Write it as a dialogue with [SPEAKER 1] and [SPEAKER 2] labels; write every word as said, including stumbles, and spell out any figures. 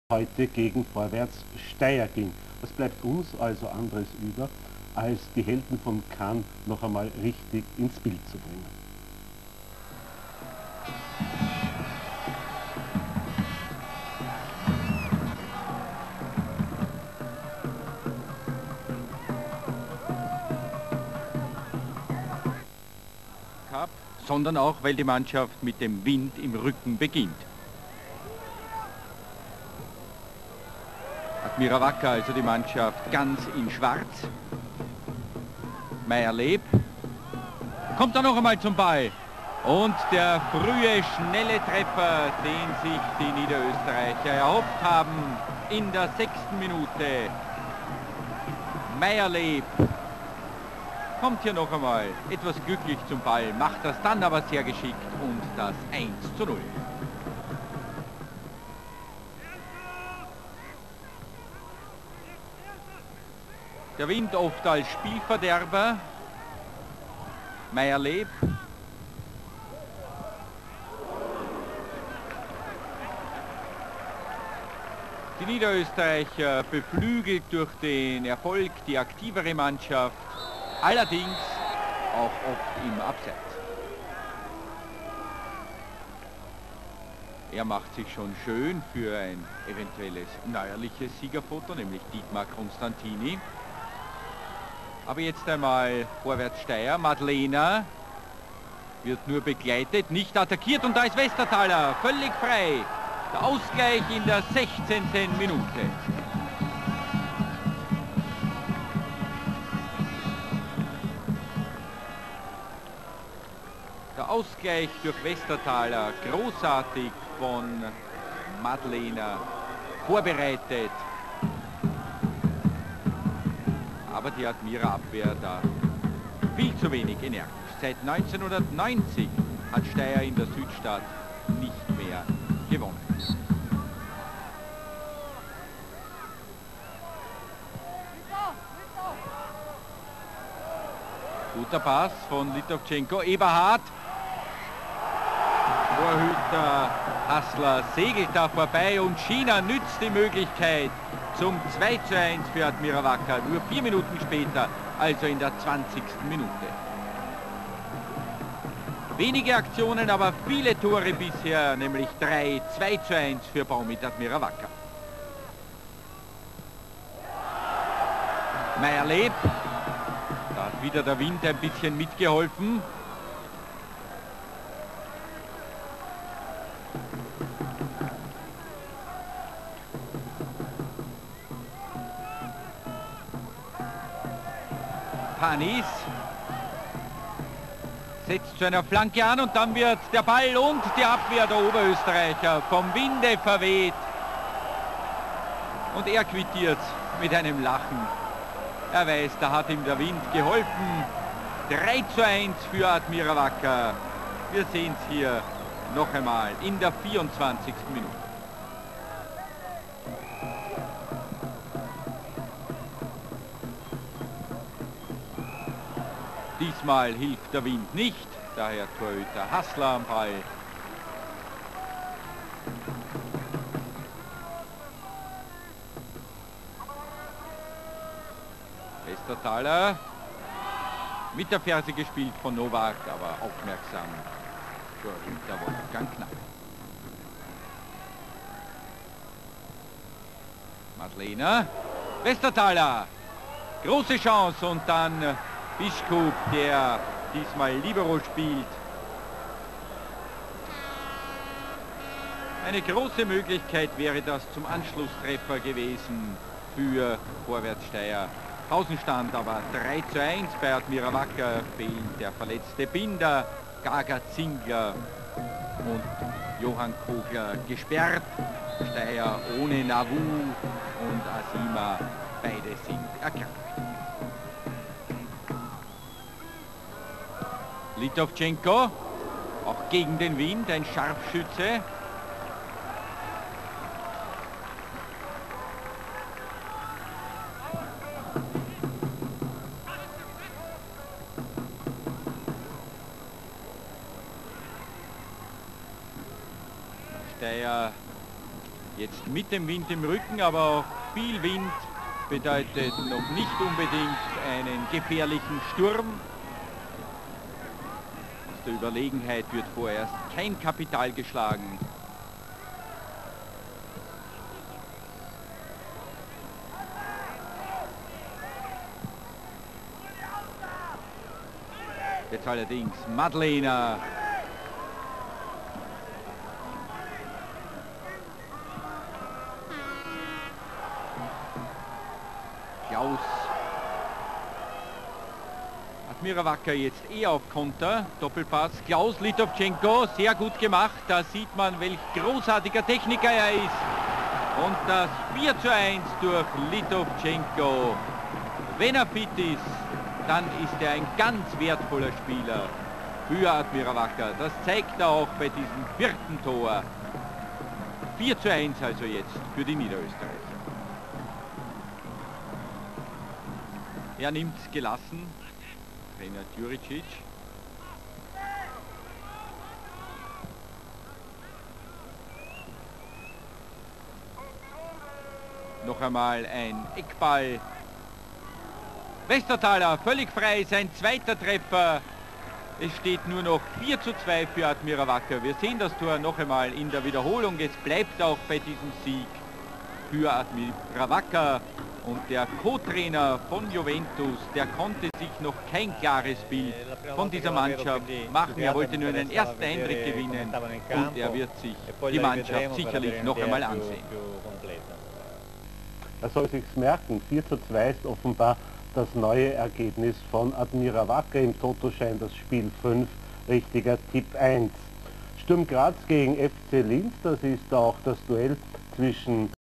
[SPEAKER 1] heute gegen Vorwärts Steyr ging. Was bleibt uns also anderes über, als die Helden von Cannes noch einmal richtig ins Bild zu bringen?
[SPEAKER 2] Sondern auch, weil die Mannschaft mit dem Wind im Rücken beginnt. Admira Wacker, also die Mannschaft ganz in schwarz. Meyer-Leb kommt dann noch einmal zum Ball. Und der frühe, schnelle Treffer, den sich die Niederösterreicher erhofft haben in der sechsten Minute. Meyer-Leb kommt hier noch einmal etwas glücklich zum Ball, macht das dann aber sehr geschickt und das eins zu null. Der Wind oft als Spielverderber. Meyer-Leb. Die Niederösterreicher beflügelt durch den Erfolg, die aktivere Mannschaft. Allerdings auch oft im Abseits. Er macht sich schon schön für ein eventuelles neuerliches Siegerfoto, nämlich Dietmar Constantini. Aber jetzt einmal vorwärts Steyr. Madlener wird nur begleitet, nicht attackiert und da ist Westerthaler völlig frei. Der Ausgleich in der sechzehnten Minute. Der Ausgleich durch Westerthaler, großartig von Madlener, vorbereitet. Aber die Admira-Abwehr da viel zu wenig energisch. Seit neunzehnhundertneunzig hat Steyr in der Südstadt nicht mehr gewonnen. Guter Pass von Litovchenko, Eberhard. Torhüter Hassler segelt da vorbei und China nützt die Möglichkeit zum zwei zu eins für Admira Wacker. Nur vier Minuten später, also in der zwanzigsten Minute. Wenige Aktionen, aber viele Tore bisher, nämlich drei, zwei zu eins für Baumit Admira Wacker. Meyer-Leb. Da hat wieder der Wind ein bisschen mitgeholfen. Panis setzt zu einer Flanke an und dann wird der Ball und die Abwehr der Oberösterreicher vom Winde verweht. Und er quittiert mit einem Lachen. Er weiß, da hat ihm der Wind geholfen. drei zu eins für Admira Wacker. Wir sehen es hier noch einmal in der vierundzwanzigsten Minute. Diesmal hilft der Wind nicht, daher Torhüter Hassler am Ball. Westerthaler mit der Ferse gespielt von Nowak, aber aufmerksam. Torhüter Wolfgang Knapp. Madlener, Westerthaler, große Chance und dann Bischkup, der diesmal Libero spielt. Eine große Möglichkeit wäre das zum Anschlusstreffer gewesen für Vorwärts Steyr. Pausenstand aber drei zu eins bei Admira Wacker, fehlt der verletzte Binder, Gaga Zingler und Johann Kogler gesperrt. Steyr ohne Navu und Asima, beide sind erkrankt. Litovchenko, auch gegen den Wind, ein Scharfschütze. Steyr Jetzt mit dem Wind im Rücken, aber auch viel Wind bedeutet noch nicht unbedingt einen gefährlichen Sturm. Aus der Überlegenheit wird vorerst kein Kapital geschlagen. Jetzt allerdings Madlener. Klaus. Admira Wacker jetzt eher auf Konter. Doppelpass. Klaus Litovchenko. Sehr gut gemacht. Da sieht man, welch großartiger Techniker er ist. Und das vier zu eins durch Litovchenko. Wenn er fit ist, dann ist er ein ganz wertvoller Spieler für Admira Wacker. Das zeigt er auch bei diesem vierten Tor. vier zu eins also jetzt für die Niederösterreicher. Er nimmt es gelassen, Trainer Djuricic. Noch einmal ein Eckball. Westerthaler völlig frei, sein zweiter Treffer. Es steht nur noch vier zu zwei für Admira Wacker. Wir sehen das Tor noch einmal in der Wiederholung. Es bleibt auch bei diesem Sieg für Admira Wacker. Und der Co-Trainer von Juventus, der konnte sich noch kein klares Bild von dieser Mannschaft machen. Er wollte nur einen ersten Eindruck gewinnen und er wird sich die Mannschaft sicherlich noch einmal ansehen.
[SPEAKER 1] Er soll sich's merken, vier zu zwei ist offenbar das neue Ergebnis von Admira Wacker. Im Toto-Schein das Spiel fünf, richtiger Tipp eins. Sturm Graz gegen F C Linz, das ist auch das Duell zwischen